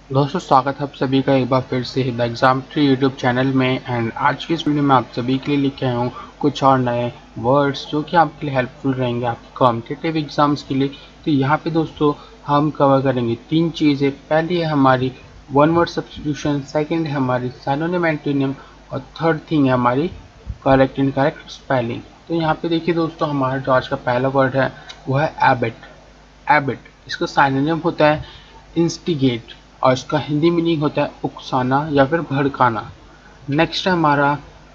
दोस्तों स्वागत है आप सभी का एक बार फिर से द एग्जामेट्री यूट्यूब चैनल में। एंड आज की इस वीडियो में आप सभी के लिए लेके आया हूँ कुछ और नए वर्ड्स जो कि आपके लिए हेल्पफुल रहेंगे आपके कॉम्पिटिटिव एग्जाम्स के लिए। तो यहाँ पे दोस्तों हम कवर करेंगे तीन चीज़ें। पहली है हमारी वन वर्ड सब्स्टिट्यूशन, सेकेंड है हमारी सिनोनिम एंटोनिम और थर्ड थिंग है हमारी करेक्ट इनकरेक्ट स्पेलिंग। तो यहाँ पे देखिए दोस्तों, हमारा जो आज का पहला वर्ड है वो है एबिट। एबिट इसका सिनोनिम होता है इंस्टिगेट और इसका हिंदी मीनिंग होता है उकसाना या फिर भड़काना। नेक्स्ट है हमारा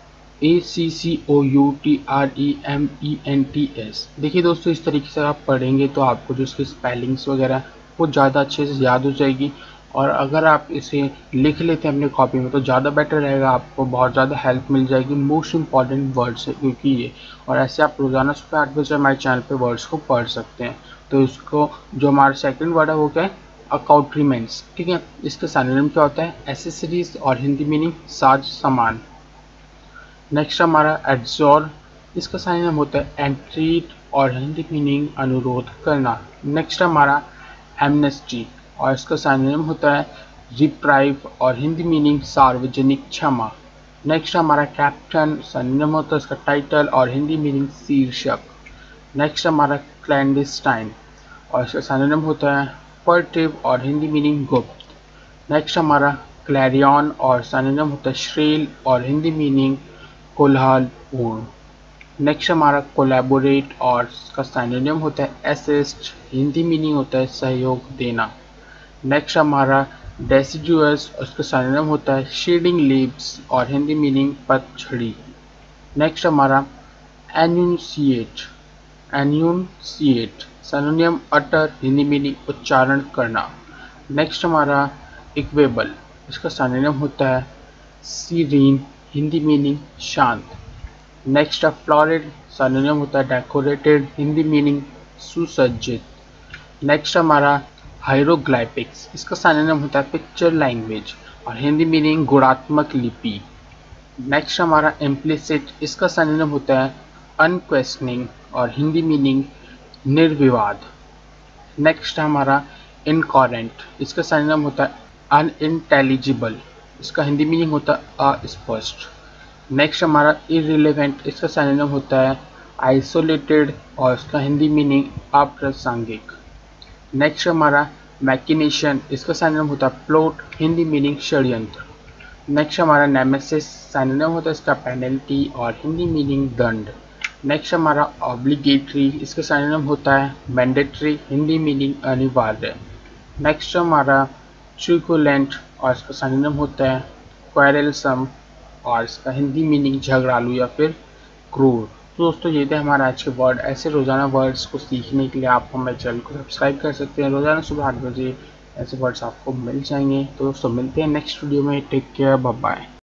ACCOUTREMENTS। देखिए दोस्तों, इस तरीके से आप पढ़ेंगे तो आपको जो इसकी स्पेलिंग्स वगैरह वो ज़्यादा अच्छे से याद हो जाएगी। और अगर आप इसे लिख लेते हैं अपने कॉपी में तो ज़्यादा बेटर रहेगा, आपको बहुत ज़्यादा हेल्प मिल जाएगी। मोस्ट इंपॉर्टेंट वर्ड्स है क्योंकि ये, और ऐसे आप रोज़ाना सुबह 8 बजे हमारे चैनल पे वर्ड्स को पढ़ सकते हैं। तो इसको जो हमारा सेकंड वर्ड है वो क्या है, अकाउट्रीमेंट्स। ठीक है, इसका सिनोनिम क्या होता है, एसेसरीज और हिंदी मीनिंग साज सामान। नेक्स्ट हमारा एड्जोर, इसका सिनोनिम होता है एंट्रीट और हिंदी मीनिंग अनुरोध करना। नेक्स्ट हमारा एमनेस्टी और इसका सिनोनिम होता है रिप्राइव और हिंदी मीनिंग सार्वजनिक क्षमा। नेक्स्ट हमारा कैप्टन, सिनोनिम होता है इसका टाइटल और हिंदी मीनिंग शीर्षक। नेक्स्ट हमारा क्लैंडस्टाइन और इसका सिनोनिम होता है फर्टिव और हिंदी मीनिंग गुप्त। नेक्स्ट हमारा क्लैरियन और सिनोनिम होता है श्रील और हिंदी मीनिंग कोलाहलपूर्ण। नेक्स्ट हमारा कोलैबोरेट और इसका सिनोनिम होता है असिस्ट, हिंदी मीनिंग होता है सहयोग देना। नेक्स्ट हमारा डेसिडुअस और इसका सिनोनिम होता है शेडिंग लीव्स और हिंदी मीनिंग पतझड़ी। नेक्स्ट हमारा enunciate, enunciate synonym utter, Hindi meaning उच्चारण करना। नेक्स्ट हमारा इक्वेबल, इसका सिनोनिम होता है सीरीन, हिंदी मीनिंग शांत। नेक्स्ट है फ्लोरिड, सिनोनिम होता है डेकोरेटेड, हिंदी मीनिंग सुसज्जित। नेक्स्ट हमारा हायरोग्लाइफिक्स, इसका सिनोनिम होता है पिक्चर लैंग्वेज और हिंदी मीनिंग गुणात्मक लिपि। नेक्स्ट हमारा इम्प्लिसिट, इसका सिनोनिम होता है अनक्वेश्चनिंग और हिंदी मीनिंग निर्विवाद। नेक्स्ट हमारा इनकॉरेंट, इसका सिनोनिम होता है अनइंटेलिजिबल, इसका हिंदी मीनिंग होता है अस्पष्ट। नेक्स्ट हमारा इररिलेवेंट, इसका सिनोनिम होता है आइसोलेटेड और इसका हिंदी मीनिंग अप्रासंगिक। नेक्स्ट हमारा मैकिनेशन, इसका सिनोनिम होता है प्लॉट, हिंदी मीनिंग षड्यंत्र। नेक्स्ट हमारा नेमेसिस, सिनोनिम होता है इसका पेनल्टी और हिंदी मीनिंग दंड। नेक्स्ट हमारा ऑब्लिगेटरी, इसका सिनोनिम होता है मैंडेटरी, हिंदी मीनिंग अनिवार्य। नेक्स्ट हमारा ट्रूकुलेंट और इसका सिनोनिम होता है क्वेरलसम और इसका हिंदी मीनिंग झगड़ालू या फिर क्रूर। तो दोस्तों ये थे हमारे आज के वर्ड। ऐसे रोजाना वर्ड्स को सीखने के लिए आप हमारे चैनल को सब्सक्राइब कर सकते हैं। रोजाना सुबह 8 बजे ऐसे वर्ड्स आपको मिल जाएंगे। तो दोस्तों मिलते हैं नेक्स्ट वीडियो में। Take care, bye bye.